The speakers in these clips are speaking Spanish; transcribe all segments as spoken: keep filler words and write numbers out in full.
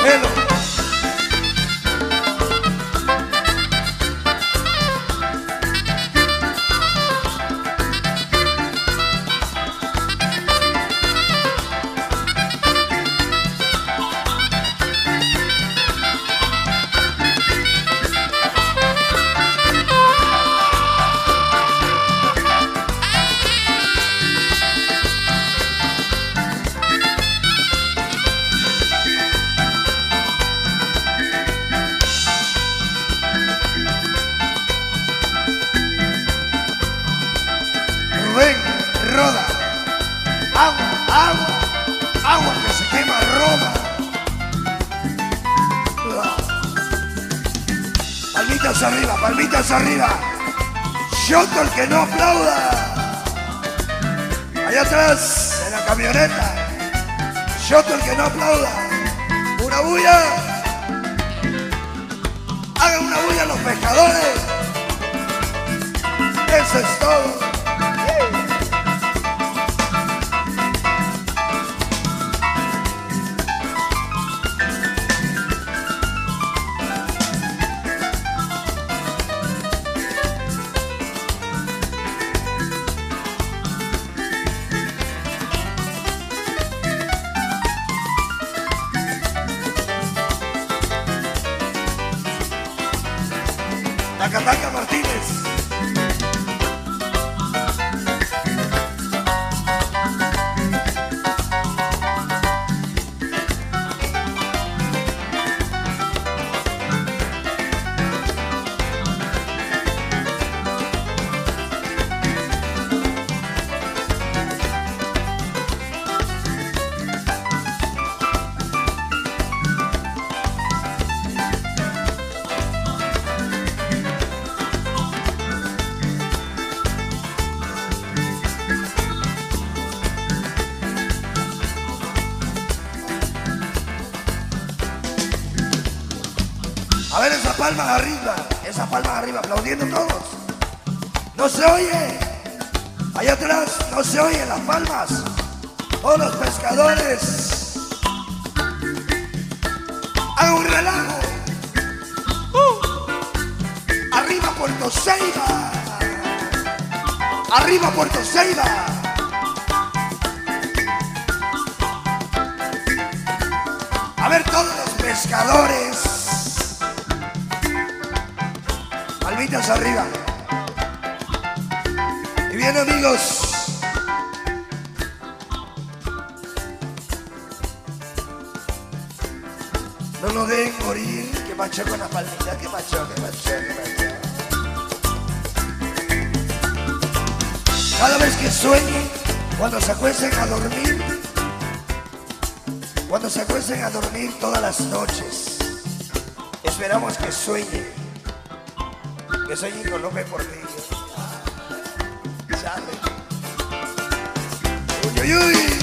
Chelo. Roda, agua, agua, agua que se quema, roda. Palmitas arriba, palmitas arriba. Shoto el que no aplauda. Allá atrás, en la camioneta. Shoto el que no aplauda. Una bulla. Hagan una bulla los pescadores. Eso es todo. Tacataca Martínez. A ver esas palmas arriba, esas palmas arriba, aplaudiendo todos. No se oye. Allá atrás no se oyen las palmas. Todos los pescadores. Hagan un relajo. Uh. Arriba Puerto Ceiba. Arriba Puerto Ceiba. A ver todos los pescadores. Palmitas arriba. Y bien, amigos, no lo dejen morir. Que macho con las palmitas, que macho, que macho, que macho. Cada vez que sueñen, cuando se acuesten a dormir, cuando se acuesten a dormir todas las noches, esperamos que sueñen. Que sueñen con López Portillo. Chale. Uy, uy, uy.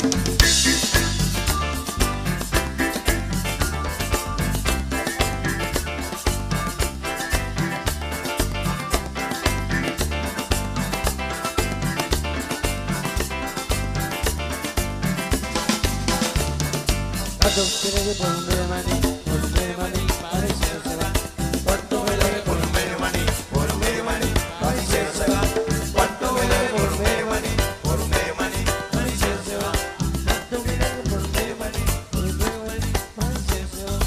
¿Cuánto quiere que por un medio maní? Por un medio maní, parece no se va. ¿Cuánto me debe por un medio maní? Por un medio maní, parece no se va. ¿Cuánto me debe por un medio maní? Por un medio maní, parece no se va. ¿Cuánto me debe por un medio maní? Por un medio maní, parece no se va.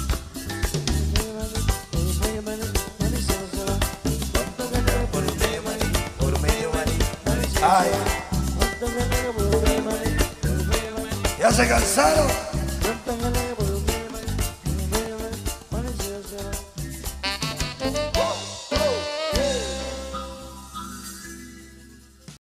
Por un medio maní, parece no se va. ¿Cuánto me debe por un medio maní? Por un medio maní, parece no se va. ¿Cuánto me debe por un medio maní? Por un medio maní. ¿Ya se cansaron?